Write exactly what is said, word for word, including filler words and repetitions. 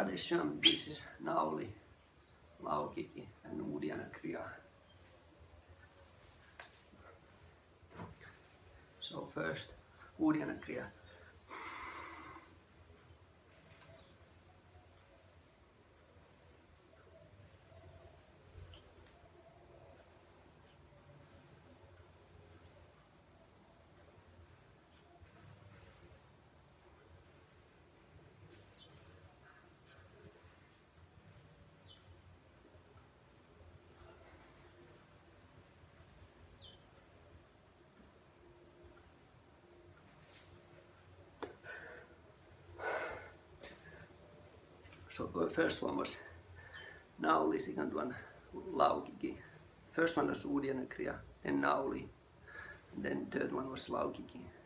tradition, this is Nauli, Laukiki, and Udiana Kriya. So first, Udiana Kriya. So the first one was Nauli, second one Laukiki. First one was Udiana Kriya, then Nauli, and then third one was Laukiki.